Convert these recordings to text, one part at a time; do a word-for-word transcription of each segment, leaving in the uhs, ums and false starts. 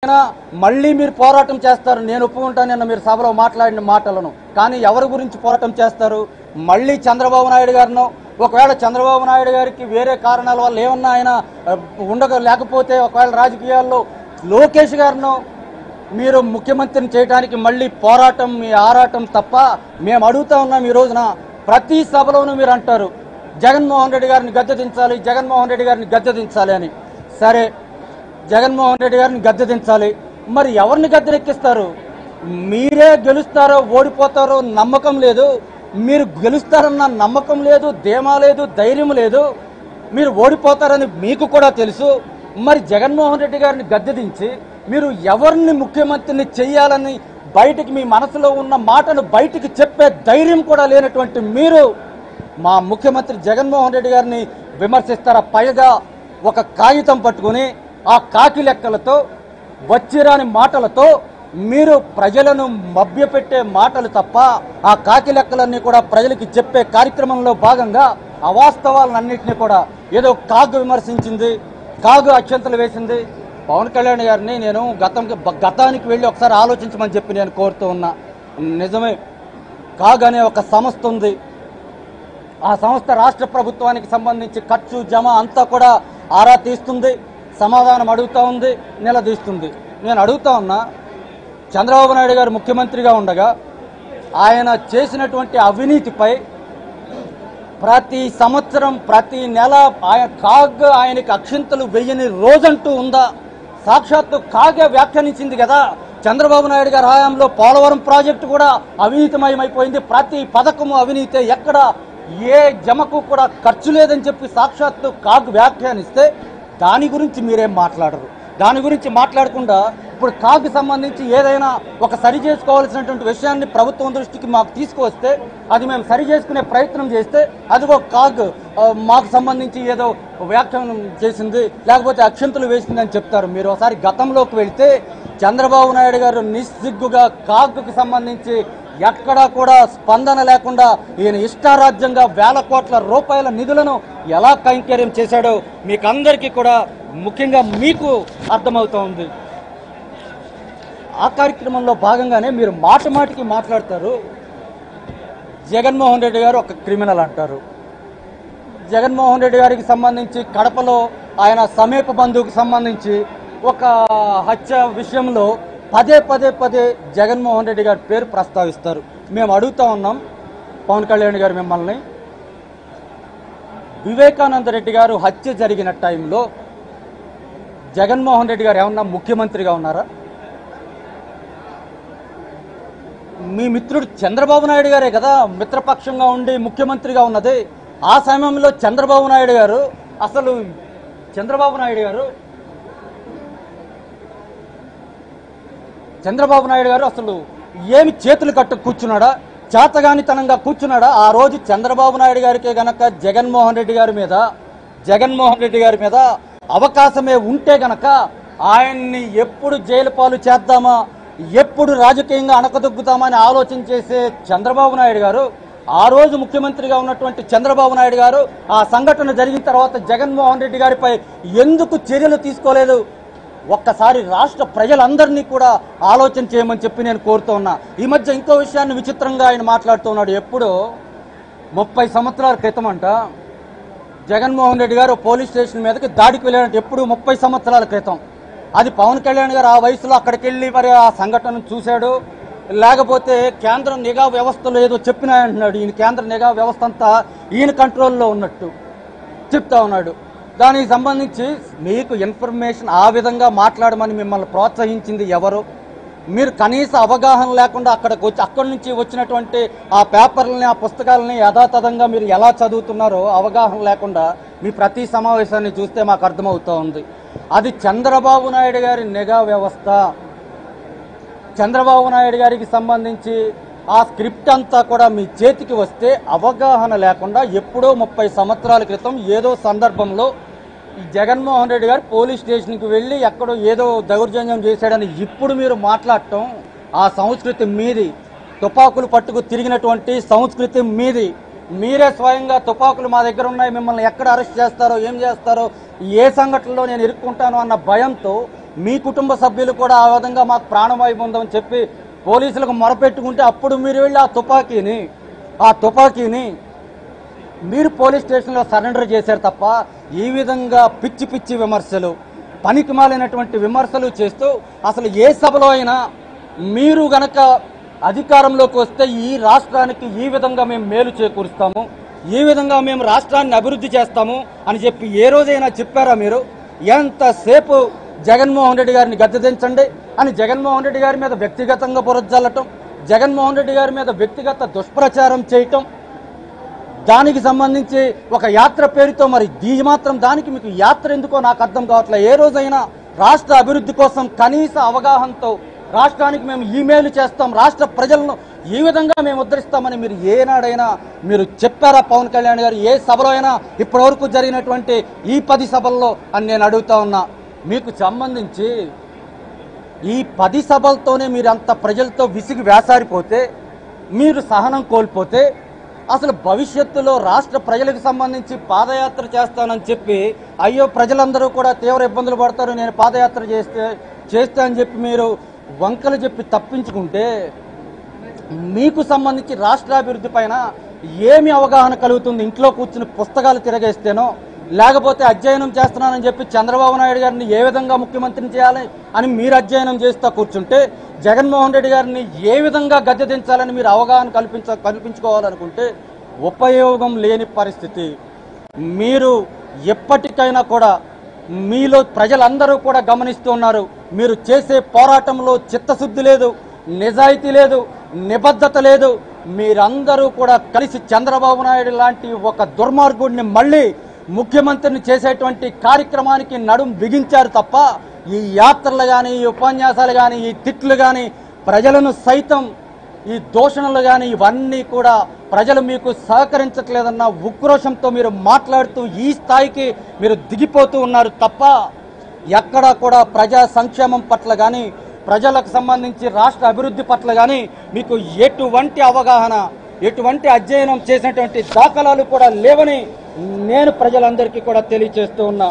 మళ్ళీ మీరు పోరాటం చేస్తారు, నేను ఒప్పుకుంటానన్న మీరు సభలో మాట్లాడిన మాటలను. కానీ ఎవరి గురించి పోరాటం చేస్తారు? మళ్ళీ చంద్రబాబు నాయుడు గారినో, ఒకవేళ చంద్రబాబు నాయుడు గారికి వేరే కారణాల వల్ల ఏమన్నా ఆయన ఉండక లేకపోతే ఒకవేళ రాజకీయాల్లో లోకేష్ గారినో మీరు ముఖ్యమంత్రిని చేయడానికి మళ్ళీ పోరాటం మీ ఆరాటం తప్ప మేము అడుగుతా ఉన్నాం. ఈ రోజున ప్రతి సభలోనూ మీరు అంటారు జగన్మోహన్ రెడ్డి గారిని గద్దె దించాలి, జగన్మోహన్ రెడ్డి గారిని గద్దె దించాలి అని. సరే, జగన్మోహన్ రెడ్డి గారిని గద్దె దించాలి, మరి ఎవరిని గద్దెనెక్కిస్తారు? మీరే గెలుస్తారో ఓడిపోతారో నమ్మకం లేదు, మీరు గెలుస్తారన్న నమ్మకం లేదు, ధీమా లేదు, ధైర్యం లేదు, మీరు ఓడిపోతారని మీకు కూడా తెలుసు. మరి జగన్మోహన్ రెడ్డి గారిని గద్దె దించి మీరు ఎవరిని ముఖ్యమంత్రిని చెయ్యాలని బయటికి మీ మనసులో ఉన్న మాటను బయటికి చెప్పే ధైర్యం కూడా లేనటువంటి మీరు మా ముఖ్యమంత్రి జగన్మోహన్ రెడ్డి గారిని విమర్శిస్తారా? పైగా ఒక కాగితం పట్టుకుని ఆ కాకి లెక్కలతో వచ్చిరాని మాటలతో మీరు ప్రజలను మభ్యపెట్టే మాటలు తప్ప ఆ కాకి లెక్కలన్నీ కూడా ప్రజలకి చెప్పే కార్యక్రమంలో భాగంగా అవాస్తవాలన్నింటినీ కూడా ఏదో కాగు విమర్శించింది, కాగు అక్షంతలు వేసింది. పవన్ కళ్యాణ్ గారిని నేను గతం గతానికి వెళ్ళి ఒకసారి ఆలోచించమని చెప్పి నేను కోరుతూ ఉన్నా. నిజమే, కాగు అనే ఒక సంస్థ ఉంది. ఆ సంస్థ రాష్ట్ర ప్రభుత్వానికి సంబంధించి ఖర్చు జమ అంతా కూడా ఆరా తీస్తుంది, సమాధానం అడుగుతూ ఉంది, నిలదీస్తుంది. నేను అడుగుతా ఉన్నా, చంద్రబాబు నాయుడు గారు ముఖ్యమంత్రిగా ఉండగా ఆయన చేసినటువంటి అవినీతిపై ప్రతి సంవత్సరం ప్రతి నెల ఆయన కాగ్ ఆయనకి అక్షింతలు వెయ్యని రోజంటూ ఉందా? సాక్షాత్తు కాగే వ్యాఖ్యానించింది కదా, చంద్రబాబు నాయుడు గారి హయాంలో పోలవరం ప్రాజెక్టు కూడా అవినీతిమయమైపోయింది, ప్రతి పథకము అవినీతే, ఎక్కడ ఏ జమకు కూడా ఖర్చు లేదని చెప్పి సాక్షాత్తు కాగ్ వ్యాఖ్యానిస్తే దాని గురించి మీరేం మాట్లాడరు. దాని గురించి మాట్లాడకుండా ఇప్పుడు కాగ్కి సంబంధించి ఏదైనా ఒక సరి చేసుకోవాల్సినటువంటి విషయాన్ని ప్రభుత్వం దృష్టికి మాకు తీసుకువస్తే అది మేము సరి చేసుకునే ప్రయత్నం చేస్తే అదిగో కాగ్ మాకు సంబంధించి ఏదో వ్యాఖ్యానం చేసింది, లేకపోతే అక్షంతలు వేసిందని చెప్తారు. మీరు ఒకసారి గతంలోకి వెళితే చంద్రబాబు నాయుడు గారు నిస్సిగ్గుగా కాగ్కి సంబంధించి ఎక్కడా కూడా స్పందన లేకుండా ఈయన ఇష్టారాజ్యంగా వేల కోట్ల రూపాయల నిధులను ఎలా కైంకర్యం చేశాడో మీకు అందరికీ కూడా ముఖ్యంగా మీకు అర్థమవుతోంది. ఆ కార్యక్రమంలో భాగంగానే మీరు మాట మాటికి మాట్లాడతారు. జగన్మోహన్ రెడ్డి గారు ఒక క్రిమినల్ అంటారు. జగన్మోహన్ రెడ్డి గారికి సంబంధించి కడపలో ఆయన సమీప బంధువుకు సంబంధించి ఒక హత్య విషయంలో పదే పదే పదే జగన్మోహన్ రెడ్డి గారి పేరు ప్రస్తావిస్తారు. మేము అడుగుతా ఉన్నాం పవన్ కళ్యాణ్ గారు మిమ్మల్ని, వివేకానంద రెడ్డి గారు హత్య జరిగిన టైంలో జగన్మోహన్ రెడ్డి గారు ఏమన్నా ముఖ్యమంత్రిగా ఉన్నారా? మీ మిత్రుడు చంద్రబాబు నాయుడు గారే కదా మిత్రపక్షంగా ఉండి ముఖ్యమంత్రిగా ఉన్నది. ఆ సమయంలో చంద్రబాబు నాయుడు గారు అసలు చంద్రబాబు నాయుడు గారు చంద్రబాబు నాయుడు గారు అసలు ఏమి చేతులు కట్టు కూర్చున్నాడా? చేతగానితనంగా కూర్చున్నాడా? ఆ రోజు చంద్రబాబు నాయుడు గారికే గనక జగన్మోహన్ రెడ్డి గారి మీద జగన్మోహన్ రెడ్డి గారి మీద అవకాశమే ఉంటే గనక ఆయన్ని ఎప్పుడు జైలు పాలు చేద్దామా, ఎప్పుడు రాజకీయంగా అణకదొక్కుతామా అని ఆలోచన చేసే చంద్రబాబు నాయుడు గారు, ఆ రోజు ముఖ్యమంత్రిగా ఉన్నటువంటి చంద్రబాబు నాయుడు గారు ఆ సంఘటన జరిగిన తర్వాత జగన్మోహన్ రెడ్డి గారిపై ఎందుకు చర్యలు తీసుకోలేదు? ఒక్కసారి రాష్ట్ర ప్రజలందరినీ కూడా ఆలోచన చేయమని చెప్పి నేను కోరుతూ ఉన్నా. ఈ మధ్య ఇంకో విషయాన్ని విచిత్రంగా ఆయన మాట్లాడుతున్నాడు. ఎప్పుడో ముప్పై సంవత్సరాల క్రితం అంట జగన్మోహన్ రెడ్డి గారు పోలీస్ స్టేషన్ మీదకి దాడికి వెళ్ళాడంటే, ఎప్పుడు ముప్పై సంవత్సరాల క్రితం. అది పవన్ కళ్యాణ్ గారు ఆ వయసులో అక్కడికి వెళ్ళి మరి ఆ సంఘటనను చూశాడు, లేకపోతే కేంద్ర నిఘా వ్యవస్థలో ఏదో చెప్పినా అంటున్నాడు. ఈయన కేంద్ర నిఘా వ్యవస్థ అంతా ఈయన కంట్రోల్లో ఉన్నట్టు చెప్తా ఉన్నాడు. దానికి సంబంధించి మీకు ఇన్ఫర్మేషన్ ఆ విధంగా మాట్లాడమని మిమ్మల్ని ప్రోత్సహించింది ఎవరు? మీరు కనీస అవగాహన లేకుండా అక్కడికి వచ్చి అక్కడి నుంచి వచ్చినటువంటి ఆ పేపర్లని ఆ పుస్తకాలని యథాతథంగా మీరు ఎలా చదువుతున్నారో అవగాహన లేకుండా మీ ప్రతి సమావేశాన్ని చూస్తే మాకు అర్థమవుతూ ఉంది. అది చంద్రబాబు నాయుడు గారి నిఘా వ్యవస్థ. చంద్రబాబు నాయుడు గారికి సంబంధించి ఆ స్క్రిప్ట్ అంతా కూడా మీ చేతికి వస్తే అవగాహన లేకుండా ఎప్పుడో ముప్పై సంవత్సరాల క్రితం ఏదో సందర్భంలో ఈ జగన్మోహన్ రెడ్డి గారు పోలీస్ స్టేషన్కి వెళ్ళి ఎక్కడో ఏదో దౌర్జన్యం చేశాడని ఇప్పుడు మీరు మాట్లాడటం, ఆ సంస్కృతి మీది. తుపాకులు పట్టుకు తిరిగినటువంటి సంస్కృతి మీది. మీరే స్వయంగా తుపాకులు మా దగ్గర ఉన్నాయి, మిమ్మల్ని ఎక్కడ అరెస్ట్ చేస్తారో ఏం చేస్తారో ఏ సంఘటనలో నేను ఇరుక్కుంటాను అన్న భయంతో మీ కుటుంబ సభ్యులు కూడా ఆ విధంగా మాకు ప్రాణవాయువు ఉందని చెప్పి పోలీసులకు మొరపెట్టుకుంటే అప్పుడు మీరు వెళ్ళి ఆ తుపాకీని ఆ తుపాకీని మీరు పోలీస్ స్టేషన్లో సరెండర్ చేశారు తప్ప ఈ విధంగా పిచ్చి పిచ్చి విమర్శలు, పనికిమాలినటువంటి విమర్శలు చేస్తూ అసలు ఏ సభలో అయినా మీరు గనక అధికారంలోకి వస్తే ఈ రాష్ట్రానికి ఈ విధంగా మేము మేలు చేకూరుస్తాము, ఈ విధంగా మేము రాష్ట్రాన్ని అభివృద్ధి చేస్తాము అని చెప్పి ఏ రోజైనా చెప్పారా మీరు? ఎంతసేపు జగన్మోహన్ రెడ్డి గారిని గద్దెదించండి అని జగన్మోహన్ రెడ్డి గారి మీద వ్యక్తిగతంగా బురజల్లటం, జగన్మోహన్ రెడ్డి గారి మీద వ్యక్తిగత దుష్ప్రచారం చేయటం, దానికి సంబంధించి ఒక యాత్ర పేరుతో మరి దీ మాత్రం దానికి మీకు యాత్ర ఎందుకో నాకు అర్థం కావట్లేదు. ఏ రోజైనా రాష్ట్ర అభివృద్ధి కోసం కనీస అవగాహనతో రాష్ట్రానికి మేము ఈమెయిల్ చేస్తాం, రాష్ట్ర ప్రజలను ఈ విధంగా మేము ఉద్ధరిస్తామని మీరు ఏనాడైనా మీరు చెప్పారా పవన్ కళ్యాణ్ గారు? ఏ సభలో అయినా ఇప్పటివరకు జరిగినటువంటి ఈ పది సభల్లో అని నేను అడుగుతా ఉన్నా. మీకు సంబంధించి ఈ పది సభలతోనే మీరు అంత ప్రజలతో విసిగి వేసారిపోతే, మీరు సహనం కోల్పోతే అసలు భవిష్యత్తులో రాష్ట్ర ప్రజలకు సంబంధించి పాదయాత్ర చేస్తానని చెప్పి అయ్యో ప్రజలందరూ కూడా తీవ్ర ఇబ్బందులు పడతారు, నేను పాదయాత్ర చేస్తే చేస్తా అని చెప్పి మీరు వంకలు చెప్పి తప్పించుకుంటే మీకు సంబంధించి రాష్ట్రాభివృద్ధి పైన ఏమి అవగాహన కలుగుతుంది? ఇంట్లో కూర్చుని పుస్తకాలు తిరగేస్తేనో లేకపోతే అధ్యయనం చేస్తున్నానని చెప్పి చంద్రబాబు నాయుడు గారిని ఏ విధంగా ముఖ్యమంత్రిని చేయాలి అని మీరు అధ్యయనం చేస్తూ కూర్చుంటే, జగన్మోహన్ రెడ్డి గారిని ఏ విధంగా గద్దెదించాలని మీరు అవగాహన కల్పించ కల్పించుకోవాలనుకుంటే ఉపయోగం లేని పరిస్థితి. మీరు ఎప్పటికైనా కూడా మీలో ప్రజలందరూ కూడా గమనిస్తూ ఉన్నారు, మీరు చేసే పోరాటంలో చిత్తశుద్ధి లేదు, నిజాయితీ లేదు, నిబద్ధత లేదు. మీరందరూ కూడా కలిసి చంద్రబాబు నాయుడు లాంటి ఒక దుర్మార్గుడిని మళ్ళీ ముఖ్యమంత్రిని చేసేటువంటి కార్యక్రమానికి నడుం బిగించారు తప్ప ఈ యాత్రలు కానీ, ఈ ఉపన్యాసాలు కానీ, ఈ తిట్లు కానీ, ప్రజలను సైతం ఈ దూషణలు కానీ ఇవన్నీ కూడా ప్రజలు మీకు సహకరించట్లేదన్న ఉక్రోషంతో మీరు మాట్లాడుతూ ఈ స్థాయికి మీరు దిగిపోతూ ఉన్నారు తప్ప ఎక్కడా కూడా ప్రజా సంక్షేమం పట్ల కానీ, ప్రజలకు సంబంధించి రాష్ట్ర అభివృద్ధి పట్ల కానీ మీకు ఎటువంటి అవగాహన, ఎటువంటి అధ్యయనం చేసినటువంటి దాఖలాలు కూడా లేవని నేను ప్రజలందరికీ కూడా తెలియజేస్తూ ఉన్నా.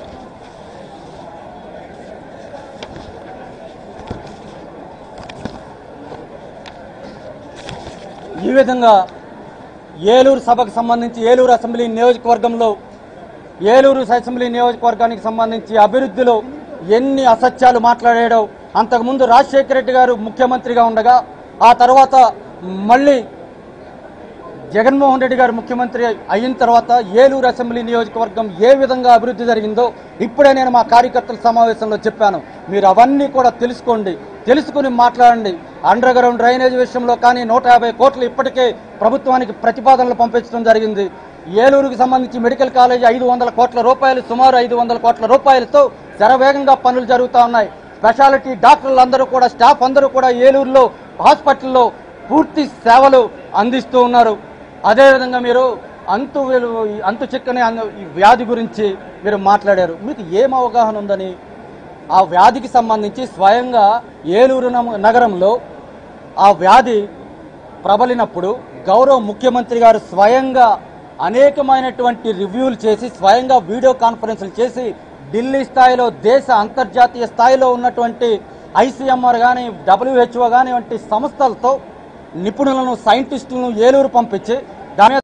ఈ విధంగా ఏలూరు సభకు సంబంధించి ఏలూరు అసెంబ్లీ నియోజకవర్గంలో ఏలూరు అసెంబ్లీ నియోజకవర్గానికి సంబంధించి అభివృద్ధిలో ఎన్ని అసత్యాలు మాట్లాడాడో, అంతకుముందు రాజశేఖర రెడ్డి గారు ముఖ్యమంత్రిగా ఉండగా ఆ తర్వాత మళ్ళీ జగన్మోహన్ రెడ్డి గారు ముఖ్యమంత్రి అయిన తర్వాత ఏలూరు అసెంబ్లీ నియోజకవర్గం ఏ విధంగా అభివృద్ధి జరిగిందో ఇప్పుడే నేను మా కార్యకర్తల సమావేశంలో చెప్పాను. మీరు అవన్నీ కూడా తెలుసుకోండి, తెలుసుకుని మాట్లాడండి. అండర్ గ్రౌండ్ డ్రైనేజ్ విషయంలో కానీ నూట యాభై కోట్లు ఇప్పటికే ప్రభుత్వానికి ప్రతిపాదనలు పంపించడం జరిగింది. ఏలూరుకు సంబంధించి మెడికల్ కాలేజ్ ఐదు వందల కోట్ల రూపాయలు సుమారు ఐదు వందల కోట్ల రూపాయలతో శరవేగంగా పనులు జరుగుతూ ఉన్నాయి. స్పెషాలిటీ డాక్టర్లు అందరూ కూడా, స్టాఫ్ అందరూ కూడా ఏలూరులో హాస్పిటల్లో పూర్తి సేవలు అందిస్తూ ఉన్నారు. అదేవిధంగా మీరు అంతు అంతు చిక్కని వ్యాధి గురించి మీరు మాట్లాడారు. మీకు ఏం అవగాహన ఉందని? ఆ వ్యాధికి సంబంధించి స్వయంగా ఏలూరు నగరంలో ఆ వ్యాధి ప్రబలినప్పుడు గౌరవ ముఖ్యమంత్రి గారు స్వయంగా అనేకమైనటువంటి రివ్యూలు చేసి, స్వయంగా వీడియో కాన్ఫరెన్సులు చేసి ఢిల్లీ స్థాయిలో, దేశ అంతర్జాతీయ స్థాయిలో ఉన్నటువంటి ఐసీఎంఆర్ కానీ, డబ్ల్యూహెచ్ఓ కానీ వంటి సంస్థలతో నిపుణులను, సైంటిస్టులను ఏలూరు పంపించి దాని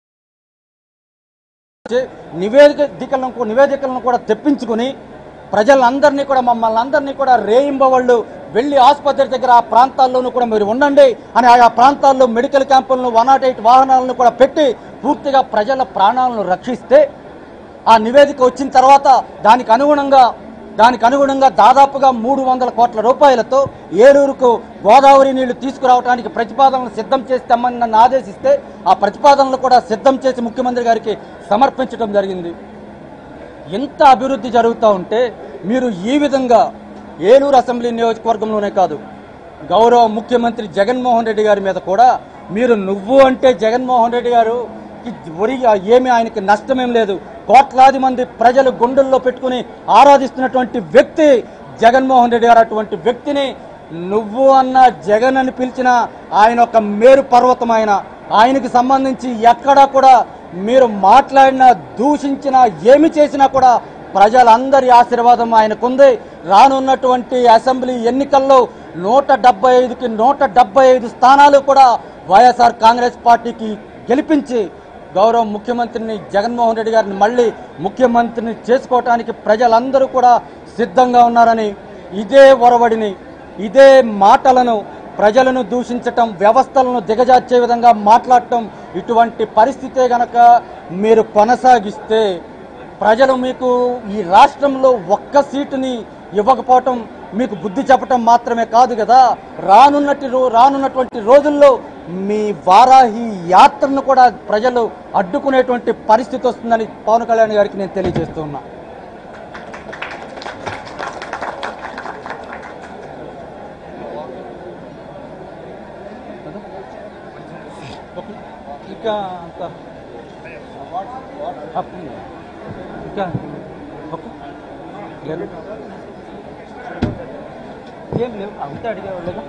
నివేదికలను నివేదికలను కూడా తెప్పించుకుని ప్రజలందరినీ కూడా, మమ్మల్ని అందరినీ కూడా రేయింబవళ్ళు వెళ్ళి ఆసుపత్రి దగ్గర ఆ ప్రాంతాల్లోనూ కూడా మీరు ఉండండి అని ఆయా ప్రాంతాల్లో మెడికల్ క్యాంపులను, వన్ నాట్ ఎయిట్ వాహనాలను కూడా పెట్టి పూర్తిగా ప్రజల ప్రాణాలను రక్షిస్తే, ఆ నివేదిక వచ్చిన తర్వాత దానికి అనుగుణంగా దానికి అనుగుణంగా దాదాపుగా మూడు వందల కోట్ల రూపాయలతో ఏలూరుకు గోదావరి నీళ్లు తీసుకురావడానికి ప్రతిపాదనలు సిద్ధం చేస్తామని నన్ను ఆదేశిస్తే ఆ ప్రతిపాదనలు కూడా సిద్ధం చేసి ముఖ్యమంత్రి గారికి సమర్పించడం జరిగింది. ఇంత అభివృద్ధి జరుగుతూ ఉంటే మీరు ఈ విధంగా ఏలూరు అసెంబ్లీ నియోజకవర్గంలోనే కాదు, గౌరవ ముఖ్యమంత్రి జగన్మోహన్ రెడ్డి గారి మీద కూడా మీరు నువ్వు అంటే జగన్మోహన్ రెడ్డి గారు ఒరిగి ఏమీ ఆయనకి నష్టమేం లేదు. కోట్లాది మంది ప్రజలు గుండెల్లో పెట్టుకుని ఆరాధిస్తున్నటువంటి వ్యక్తి జగన్మోహన్ రెడ్డి గారు. అటువంటి వ్యక్తిని నువ్వు అన్న జగన్ అని పిలిచిన ఆయన ఒక మేరు పర్వతం. ఆయన ఆయనకి సంబంధించి ఎక్కడా కూడా మీరు మాట్లాడినా, దూషించినా, ఏమి చేసినా కూడా ప్రజలందరి ఆశీర్వాదం ఆయనకుంది. రానున్నటువంటి అసెంబ్లీ ఎన్నికల్లో నూట డెబ్బై ఐదుకి నూట డెబ్బై ఐదు స్థానాలు కూడా వైఎస్ఆర్ కాంగ్రెస్ పార్టీకి గెలిపించి గౌరవ ముఖ్యమంత్రిని జగన్మోహన్ రెడ్డి గారిని మళ్ళీ ముఖ్యమంత్రిని చేసుకోవటానికి ప్రజలందరూ కూడా సిద్ధంగా ఉన్నారని, ఇదే ఒరవడిని, ఇదే మాటలను, ప్రజలను దూషించటం, వ్యవస్థలను దిగజార్చే విధంగా మాట్లాడటం, ఇటువంటి పరిస్థితే గనక మీరు కొనసాగిస్తే ప్రజలు మీకు ఈ రాష్ట్రంలో ఒక్క సీటుని ఇవ్వకపోవటం మీకు బుద్ధి చెప్పటం మాత్రమే కాదు కదా, రానున్నటి రానున్నటువంటి రోజుల్లో మీ వారాహి యాత్రను కూడా ప్రజలు అడ్డుకునేటువంటి పరిస్థితి వస్తుందని పవన్ కళ్యాణ్ గారికి నేను తెలియజేస్తున్నా. ఇంకా ఇంకా ఏం లేవు అంతే అడిగేవాళ్ళగా.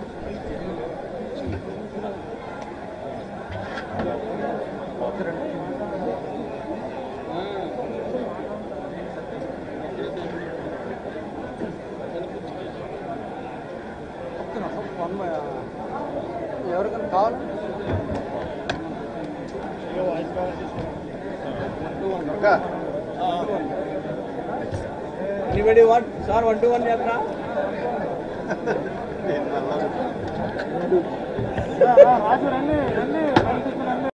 ఎవరికైనా కావాలి anybody what sir one two one చేద్దా రాజు రండి రండి